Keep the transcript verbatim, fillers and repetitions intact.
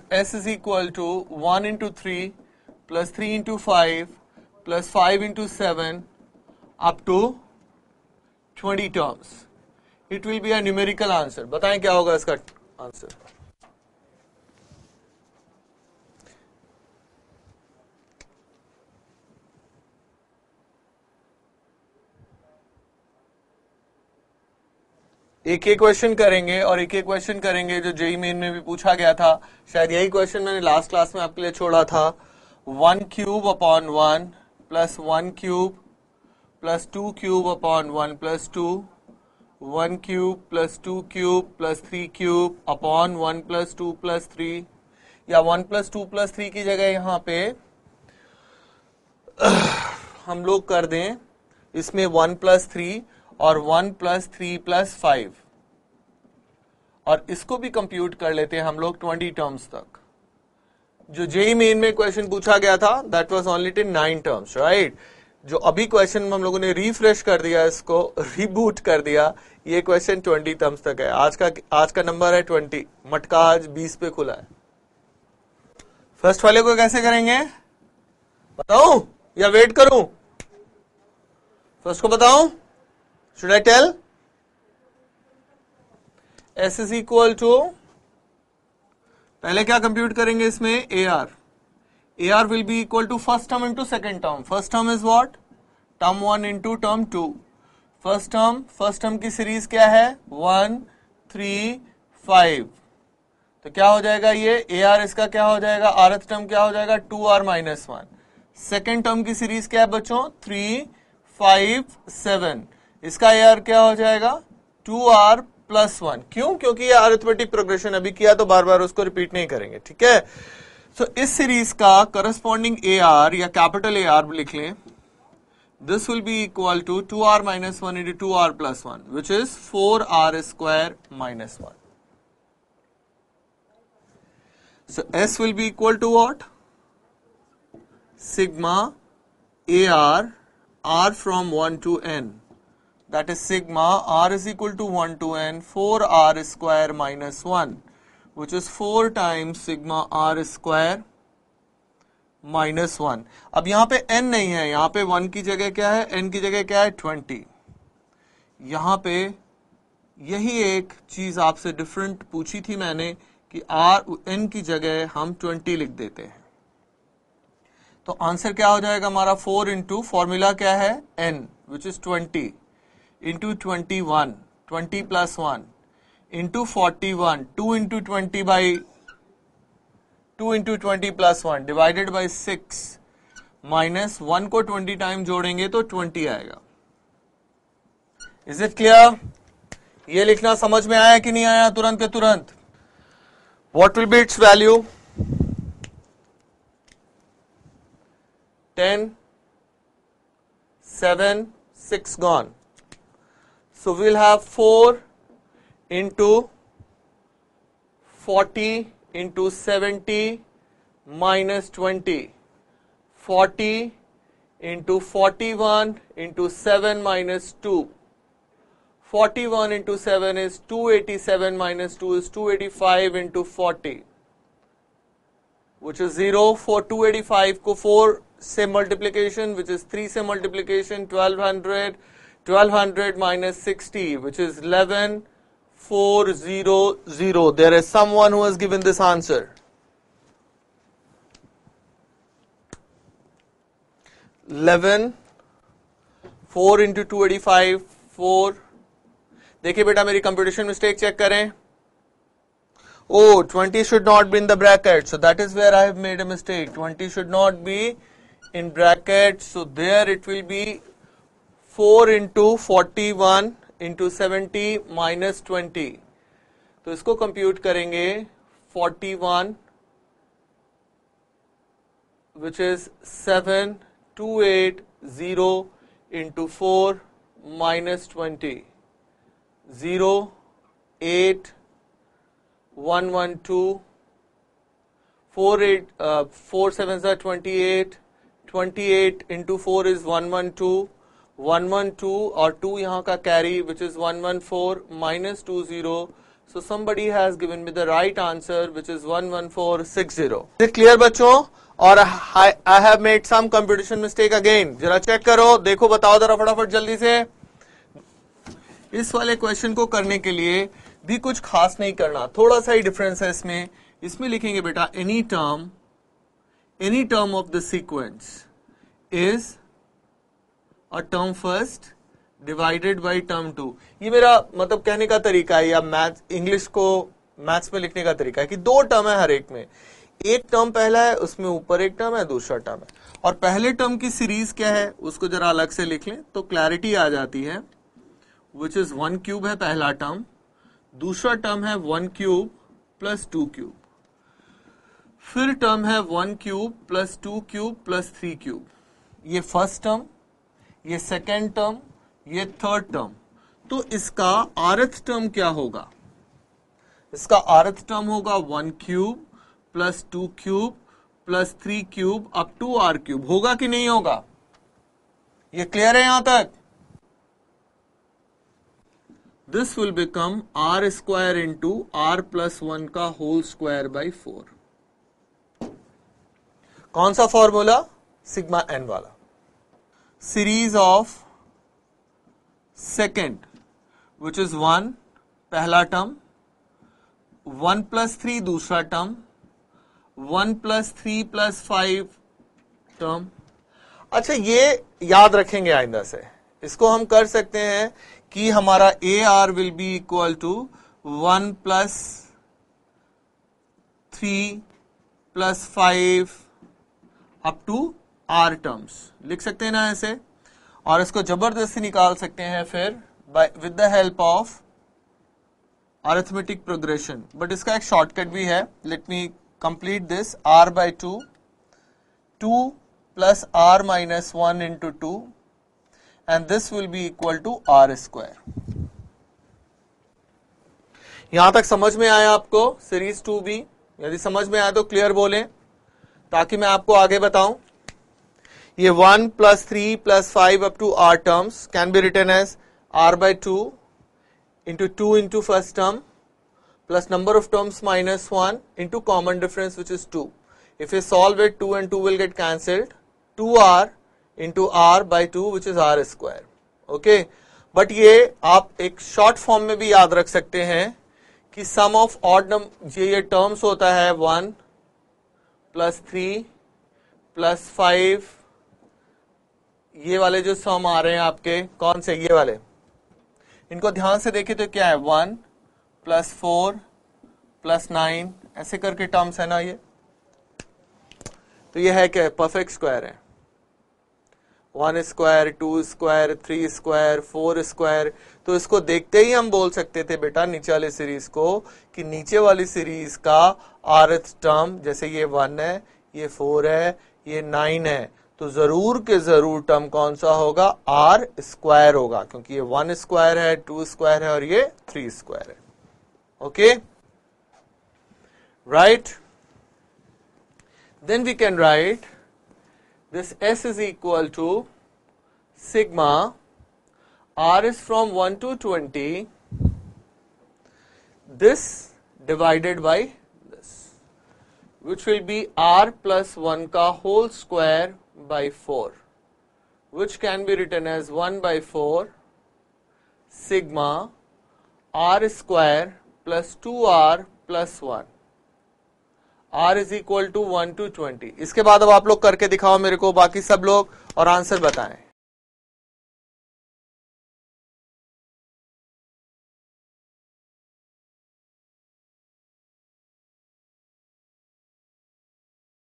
S is equal to one into three plus three into five plus five into seven up to twenty terms. It will be a numerical answer. बताएं क्या होगा इसका answer? एक एक question करेंगे और एक एक क्वेश्चन करेंगे जो जेई मेन में भी पूछा गया था. शायद यही क्वेश्चन मैंने लास्ट क्लास में आपके लिए छोड़ा था. One cube upon one plus one cube plus two cube upon one plus two, one cube plus two cube plus three cube upon one plus two plus three, या one plus two plus three की जगह यहाँ पे हम लोग कर दें इसमें वन प्लस थ्री और one plus three plus five, और इसको भी कंप्यूट कर लेते हैं हम लोग ट्वेंटी टर्म्स तक. जो जेई मेन में क्वेश्चन पूछा गया था that was only till nine terms, right. जो अभी क्वेश्चन में हम लोगों ने रिफ्रेश कर दिया, इसको रिबूट कर दिया, ये क्वेश्चन ट्वेंटी टर्म्स तक है. आज का आज का नंबर है ट्वेंटी, मटका आज बीस पे खुला है. फर्स्ट वाले को कैसे करेंगे बताऊं या वेट करूं? फर्स्ट को बताऊं? Should I tell? S is equal to, पहले क्या कंप्यूट करेंगे इसमें? A R. A R will be equal to first term into second term. First term is what? Term one into term two. First term, first term की series क्या है? one, three, five. तो क्या हो जाएगा ये? A R इसका क्या हो जाएगा? rth टर्म क्या हो जाएगा? Two r minus one. Second term की सीरीज क्या है बच्चों? three, five, seven. इसका ए आर क्या हो जाएगा? Two r plus one. क्यों? क्योंकि ये अरिथमेटिक प्रोग्रेशन अभी किया तो बार बार उसको रिपीट नहीं करेंगे, ठीक है. सो so, इस सीरीज का करस्पॉन्डिंग ए आर या कैपिटल ए आर लिख लें. This will be equal to two r minus one into two r plus one which is four r square minus one. So S will be equal to what? Sigma a r r from one to n, that is sigma r is equal to one to n four r square minus one, which is four times sigma r square minus one. अब यहाँ पे n नहीं है, यहाँ पे one की जगह क्या है? n की जगह क्या है? ट्वेंटी. यहाँ पे यही एक चीज आपसे डिफरेंट पूछी थी मैंने कि r n की जगह हम ट्वेंटी लिख देते हैं. तो आंसर क्या हो जाएगा हमारा? फोर इंटू फॉर्मूला क्या है? n which is twenty into twenty one, twenty plus one into forty one, two into twenty by two into twenty plus one divided by six minus one को twenty time जोड़ेंगे तो twenty आएगा. Is it clear? ये लिखना समझ में आया कि नहीं आया? तुरंत के तुरंत. What will be its value? ten, seven, six gone. So we'll have four into forty into seventy minus twenty. forty into forty-one into seven minus two. forty-one into seven is two hundred eighty-seven minus two is two hundred eighty-five into forty, which is zero. For two hundred eighty-five को four से multiplication, which is three से multiplication, twelve hundred, twelve hundred minus sixty, which is eleven, four hundred. There is someone who has given this answer. eleven, four into two hundred eighty-five, four. देखिए बेटा मेरी computation mistake check करें. Oh, twenty should not be in the bracket, so that is where I have made a mistake. twenty should not be in bracket, so there it will be four into forty-one into seventy minus twenty. तो इसको compute करेंगे forty-one, which is seven two eight zero into four minus twenty. zero, eight, one one two, four eight, uh, four sevens are twenty-eight, twenty-eight into four is one one two, one one two और two यहाँ का carry which is one one four minus two zero, So somebody has given me the right answer, which is one one four six zero. Is it clear बच्चों? और I, I have made some computation mistake again. जरा check करो, देखो, बताओ जरा फटाफट जल्दी से. इस वाले क्वेश्चन को करने के लिए भी कुछ खास नहीं करना, थोड़ा सा ही डिफरेंस है इसमें. इसमें लिखेंगे बेटा any term any term of the sequence is a term first divided by term two. ये मेरा मतलब कहने का तरीका है, या मैथ इंग्लिश को मैथ्स में लिखने का तरीका है कि दो टर्म है हर एक में. एक टर्म पहला है, उसमें ऊपर एक टर्म है, दूसरा टर्म है, और पहले टर्म की सीरीज क्या है उसको जरा अलग से लिख लें तो क्लैरिटी आ जाती है. विच इज वन क्यूब है पहला टर्म, दूसरा टर्म है one cube plus two cube, फिर टर्म है one cube plus two cube plus three cube. ये फर्स्ट टर्म, ये सेकेंड टर्म, ये थर्ड टर्म. तो इसका आरथ टर्म क्या होगा? इसका आरथ टर्म होगा one cube plus two cube plus three cube up to r cube. होगा कि नहीं होगा? ये क्लियर है यहां तक? This will become r square into r plus one का होल स्क्वायर बाई फोर. कौन सा फॉर्मूला? सिग्मा एन वाला. Series of second which is one पहला टर्म, वन प्लस थ्री दूसरा term, one plus three plus five term. अच्छा, ये याद रखेंगे आइंदा से. इसको हम कर सकते हैं कि हमारा a r will be equal to one plus three plus five up to r terms. लिख सकते हैं ना ऐसे, और इसको जबरदस्ती निकाल सकते हैं फिर by with the help of arithmetic progression. But इसका एक शॉर्टकट भी है. Let me complete this. R by two, two plus r minus one into two, and this will be equal to r square. यहां तक समझ में आया आपको सीरीज टू भी? यदि समझ में आया तो क्लियर बोलें ताकि मैं आपको आगे बताऊं. ये one plus three plus five up to r terms can be written as r by two into two into first term plus number of terms minus one into common difference which is two. If you solve it, two and two will get cancelled. Two r into r by two which is r square. Okay, but ये आप एक short form में भी याद रख सकते हैं कि सम ऑफ ऑड नंबर ये टर्म्स होता है one plus three plus five. ये वाले जो सम आ रहे हैं आपके, कौन से? ये वाले. इनको ध्यान से देखें तो क्या है? One plus four plus nine, ऐसे करके टर्म्स है ना ये. तो ये है क्या? परफेक्ट स्क्वायर है. One square, two square, three square, four square. तो इसको देखते ही हम बोल सकते थे बेटा नीचे वाली सीरीज को कि नीचे वाली सीरीज का आरथ टर्म, जैसे ये वन है, ये फोर है, ये नाइन है, तो जरूर के जरूर टर्म कौन सा होगा? आर स्क्वायर होगा, क्योंकि ये वन स्क्वायर है, टू स्क्वायर है और ये थ्री स्क्वायर है. Okay, right. Then we can write this S is equal to sigma R is from one to twenty, this divided by this, which will be R plus one ka whole square by four, which can be written as one by four sigma R square plus two R plus one. R is equal to one to twenty. इसके बाद अब आप लोग करके दिखाओ मेरे को, बाकी सब लोग, और आंसर बताएं.